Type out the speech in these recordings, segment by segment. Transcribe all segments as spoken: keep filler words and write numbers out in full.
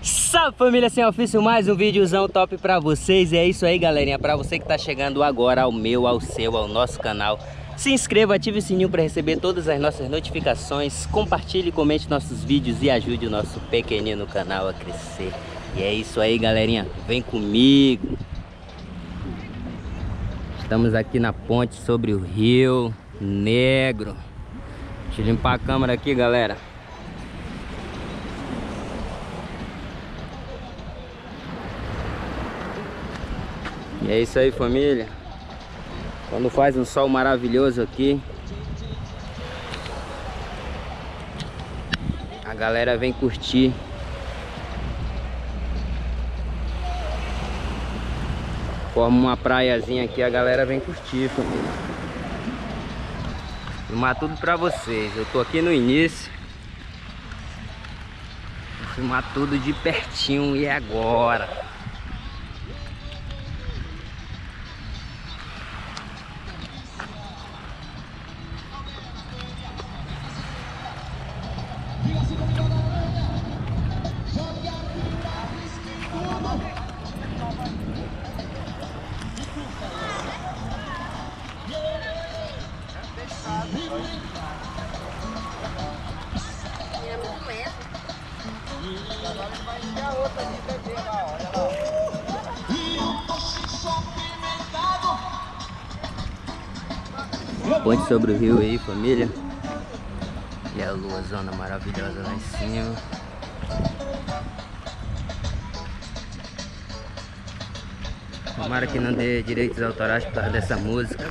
Salve família sem ofício, mais um videozão top pra vocês. E é isso aí galerinha, pra você que tá chegando agora ao meu, ao seu, ao nosso canal, se inscreva, ative o sininho pra receber todas as nossas notificações. Compartilhe, comente nossos vídeos e ajude o nosso pequenino canal a crescer. E é isso aí galerinha, vem comigo. Estamos aqui na ponte sobre o Rio Negro. Deixa eu limpar a câmera aqui galera. E é isso aí família, quando faz um sol maravilhoso aqui, a galera vem curtir. Forma uma praiazinha aqui, a galera vem curtir família. Filmar tudo pra vocês, eu tô aqui no início. Vou filmar tudo de pertinho e agora. Ponte sobre o rio aí família. E a luazona maravilhosa lá em cima. Tomara que não dê direitos autorais por causa dessa música.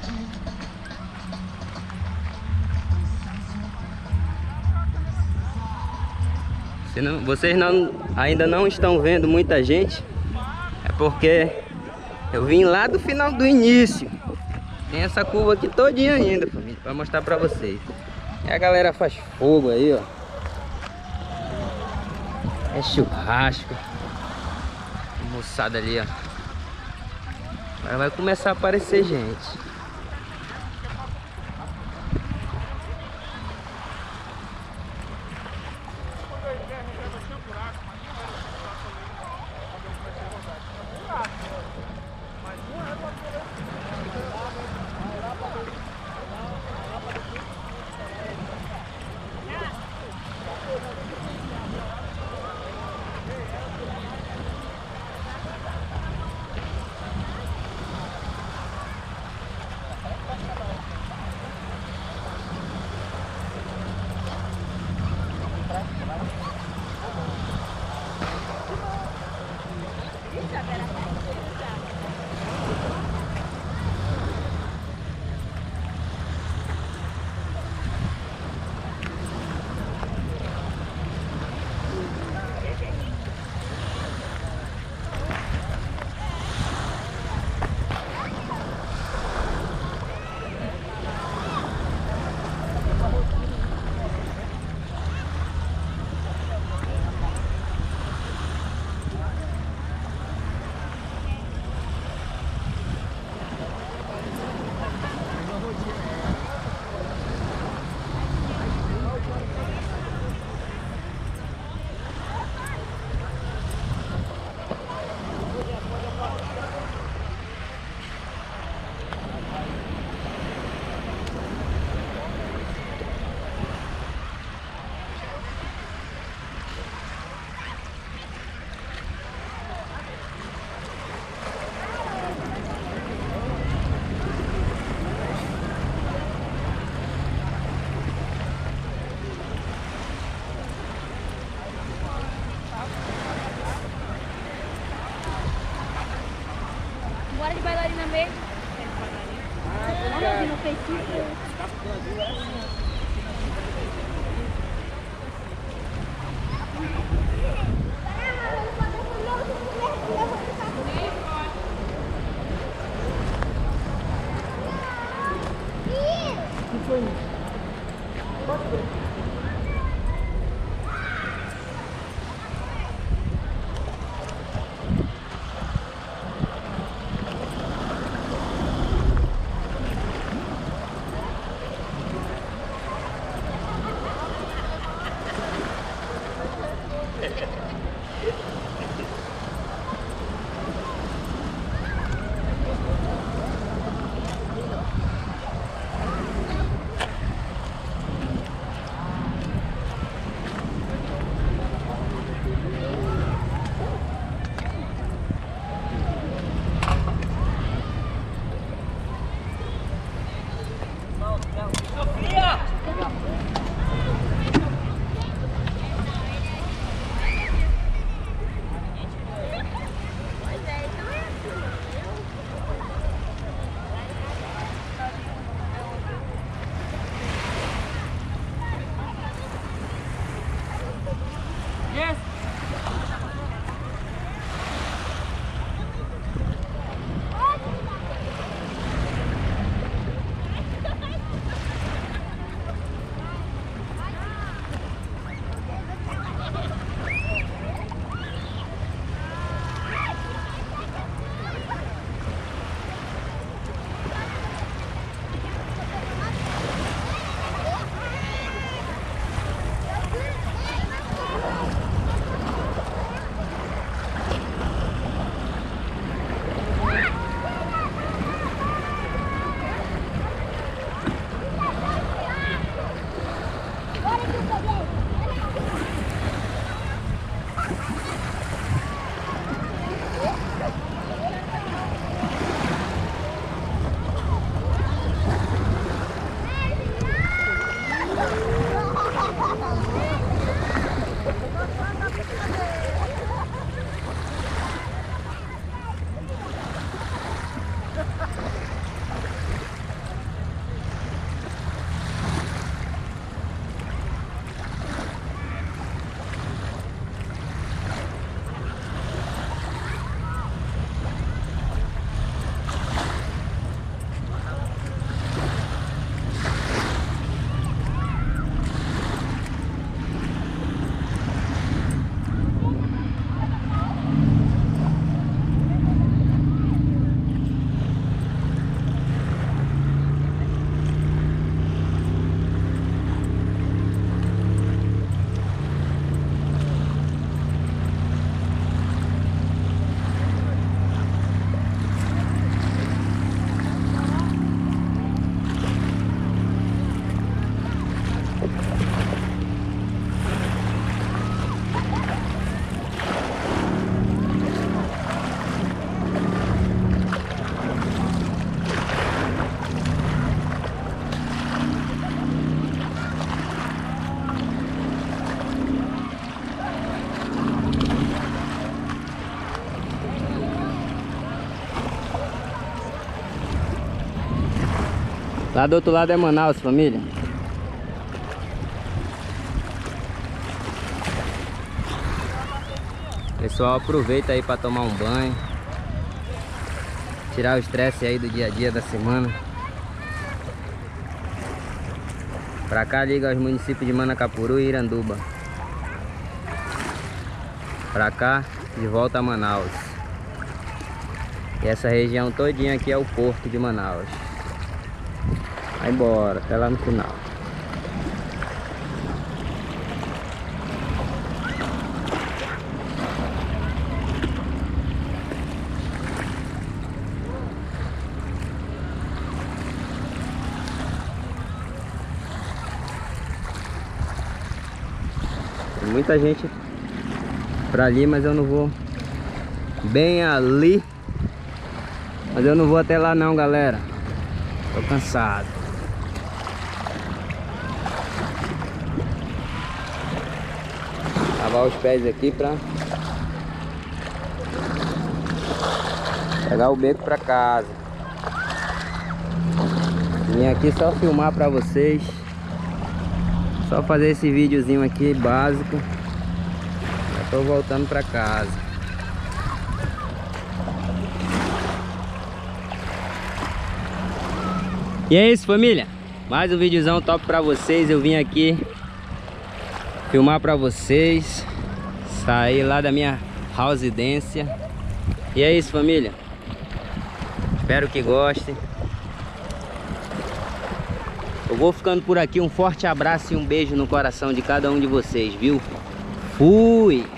Se não, vocês não, ainda não estão vendo muita gente, é porque eu vim lá do final do início. Tem essa curva aqui todinha ainda, família, para mostrar para vocês. E a galera faz fogo aí, ó. É churrasco. A moçada ali, ó. Agora vai começar a aparecer gente. Bora de bailarina mesmo. Ah, no feitiço. O que foi isso? Lá do outro lado é Manaus, família. Pessoal, aproveita aí para tomar um banho, tirar o estresse aí do dia a dia da semana. Pra cá liga os municípios de Manacapuru e Iranduba. Pra cá, de volta a Manaus. E essa região todinha aqui é o porto de Manaus. Vai embora, até lá no final. Tem muita gente pra ali, mas eu não vou. Bem ali. Mas eu não vou até lá não, galera. Tô cansado. Lavar os pés aqui pra pegar o beco pra casa. Vim aqui só filmar pra vocês. Só fazer esse videozinho aqui básico. Já tô voltando pra casa. E é isso, família. Mais um videozão top pra vocês. Eu vim aqui filmar pra vocês. Saí lá da minha residência. E é isso, família. Espero que gostem. Eu vou ficando por aqui. Um forte abraço e um beijo no coração de cada um de vocês, viu? Fui!